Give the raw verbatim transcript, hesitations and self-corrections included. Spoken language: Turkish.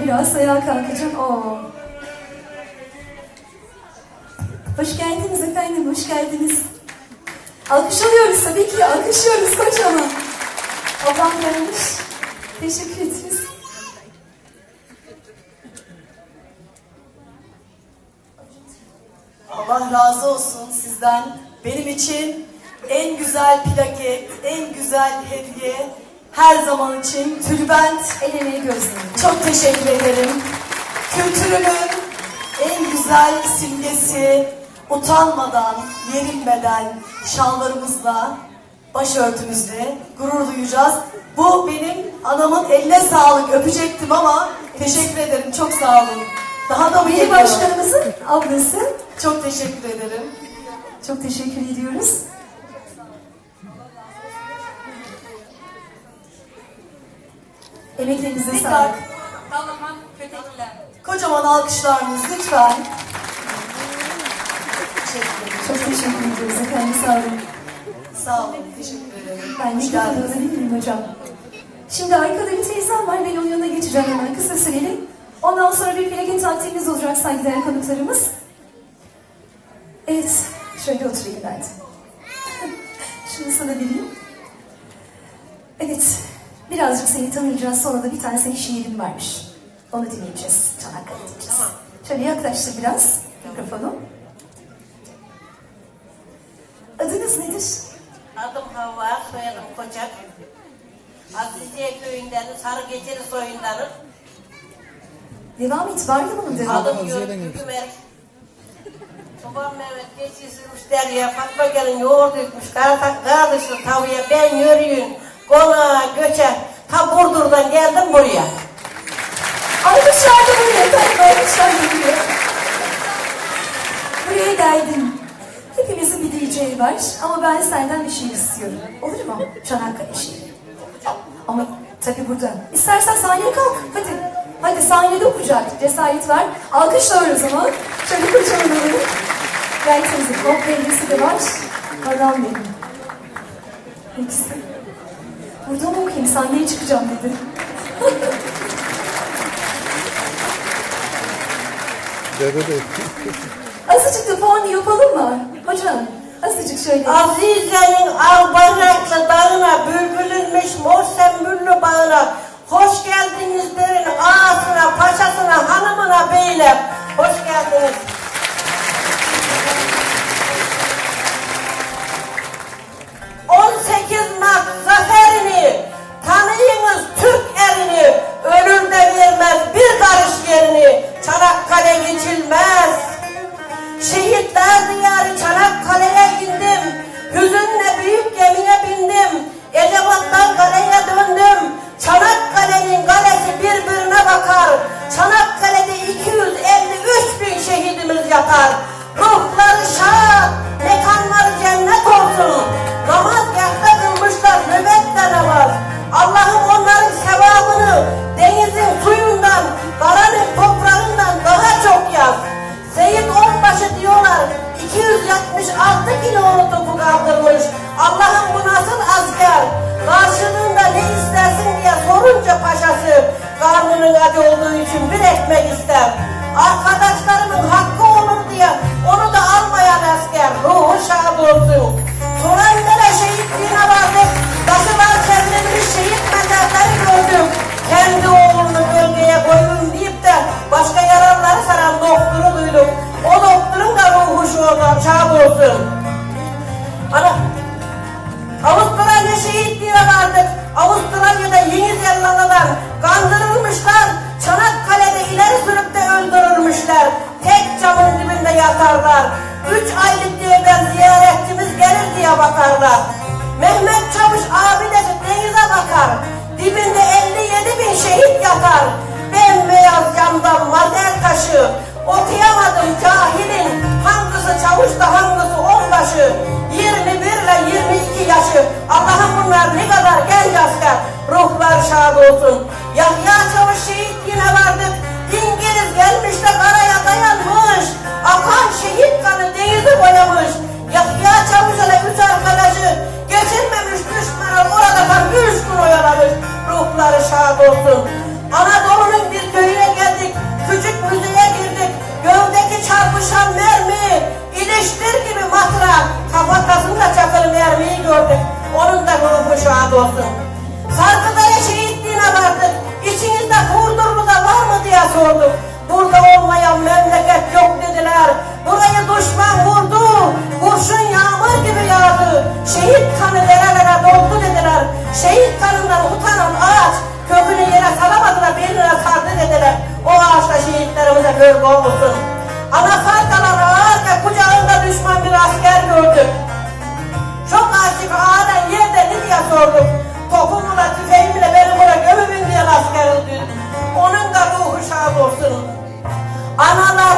biraz ayağa kalkacağım. Oo. Hoş geldiniz efendim, hoş geldiniz. Alkış alıyoruz tabii ki, alkışlıyoruz kocaman. Ablam gelmiş. Teşekkür ederiz. Allah razı olsun sizden. Benim için en güzel plaket, en güzel hediye her zaman için tülbent. El emeği gözlerim. Çok teşekkür ederim. Kültürümün en güzel simgesi, utanmadan, yerinmeden şalvarımızla, başörtümüzle gurur duyacağız. Bu benim anamın eline sağlık. Öpecektim ama teşekkür ederim. Çok sağ olun. Daha da mı Yeni başkanımızın ablası. Çok teşekkür ederim. Çok teşekkür ediyoruz. Emeklerinize sağlık. Kocaman alkışlarınız lütfen. Çok teşekkür ediyoruz efendim, sağ olun. Sağ olun, teşekkür ederim. Ben mikrofonu alabilir hocam? Şimdi arkada bir teyzem var, ben onun yanına geçeceğim hemen kısa süreli. Ondan sonra bir plaket takdimimiz olacak saygıdeğer konuklarımız. Evet, şöyle oturayım ben de. Şunu sana vereyim. Evet, birazcık seni tanıyacağız, sonra da bir tane senin şiirin varmış. Onu dinleyeceğiz, Çanakkale diyeceğiz. Şöyle yaklaştır biraz mikrofonu. Adınız nedir? Adım Havva, soyadım Koçak. Aziziye köyünden, Sarıgeceli soyundanım. Devam et, var mı bunun devamı? Adım Gürgü Gümer. Babam Mehmet geçiştirmiş derya, Fatma gelin yoğurt yutmuş, kardeşli tavuya ben yürüyün, konağa, göçe, ta Burdur'dan geldim buraya. Alkışlar da buraya efendim, alkışlar da buraya. Buraya geldin. Hepimizin bir diyeceği var ama ben senden bir şey istiyorum. Olur mu? Çanakkale şiiri. Ama tabii burada. İstersen sahneye kalk. Hadi. Hadi sahnede okuyacak. Cesaret var. Alkışlar o zaman. Şöyle kocaman alalım. Gel teyze. Top belgesi de var. Adam benim. Hepsi. Burada mı okuyayım? Sahneye çıkacağım dedi. Azıcık da puan yapalım mı? Hocam, azıcık şöyle. Azize'nin al bayraklı dağına, bülbülünmüş mor sembüllü bağına, hoş geldiniz derin ağasına, paşasına, hanımına, beyler. Hoş geldiniz. on sekiz Mart zaferini, tanıyınız Türk erini, ölür de vermez bir karış yerini, Çanakkale geçilmez. Şehitler diyarı Çanakkale'ye indim, hüzünle büyük gemiye bindim, Ecevat'tan kaleye döndüm, Çanakkale'nin kalesi birbirine bakar, Çanakkale'de iki yüz elli üç bin şehidimiz yatar, ruhları şad, mekanları cennet olsun, namazgâhta kılmışlar nöbette namaz, Allah'ım onların sevabını denizin suyundan, karanın toprağından daha çok yaz. Seyit Onbaşı diyorlar, iki yüz yetmiş altı kilolu topu kaldırmış. Allah'ım bu nasıl asker? Karşılığında ne istersin diye sorunca paşası, karnının acı olduğu için bir ekmek ister. Arkadaşlarımın hakkı olur diye onu da almayan asker, ruhu şad olsun. Surendere şehitliğine vardık, taşılar çevrilmiş şehit mezarları gördük. Kendi oğlunu gölgeye koyun deyip de başka yaralıları saran doktoru duyduk. O doktorun da ruhu şad olsun. Ana, Avustralya şehitliğine vardık. Avustralya'da Yeni Zelanda'dan kandırılmışlar. Çanakkale'de ileri sürüp de öldürülmüşler. Tek camın dibinde yatarlar. Üç aylık yerden ziyaretçimiz gelir diye bakarlar. Mehmet Çavuş abidesi denize bakar. Dibinde elli yedi bin şehit yatar. Bembeyaz camdan mazer taşı. Okuyamadım cahilin. Hangisi çavuşta hangisi onbaşı. yirmi bir ile yirmi iki yaşı. Allah'ım bunlar ne kadar genç asker. Ruhlar şad olsun. Yahya Çavuş şehitliğine vardık. İngiliz gelmiş de karaya dayanmış. Akan şehit kanı denizi boyamış. Yahya Çavuş ile üç arkadaşı geçirmemiş düşmanlar orada tam üç gün oyalamış. Ruhları şad olsun. Anadolu'nun bir köyüne gel. sorduk. Burada olmayan memleket yok dediler. Burayı düşman vurdu, kurşun yağmur gibi yağdı. Şehit kanı derelere doldu dediler. Şehit kanından utanan ağaç kökünü yere salamadılar, birine sardı dediler. O ağaçta şehitlerimize gölge olsun. Anafarkalar ağarken kucağında düşman bir asker gördük. Çok aşık ağadan yerde ne diye sorduk. Topumla tüfeğimle beni buna gömümün diyen asker öldü. Onun da ruhu şad olsun. Analar